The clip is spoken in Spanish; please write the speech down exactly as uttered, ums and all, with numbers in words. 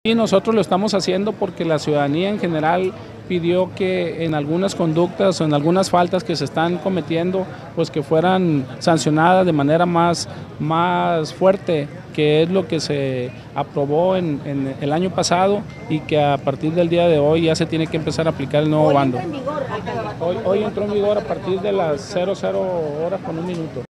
Y nosotros lo estamos haciendo porque la ciudadanía en general pidió que en algunas conductas o en algunas faltas que se están cometiendo, pues que fueran sancionadas de manera más, más fuerte, que es lo que se aprobó en, en el año pasado y que a partir del día de hoy ya se tiene que empezar a aplicar el nuevo Hoy bando. entra en vigor, alcalde. Hoy, hoy entró en vigor a partir de las cero cero horas con un minuto.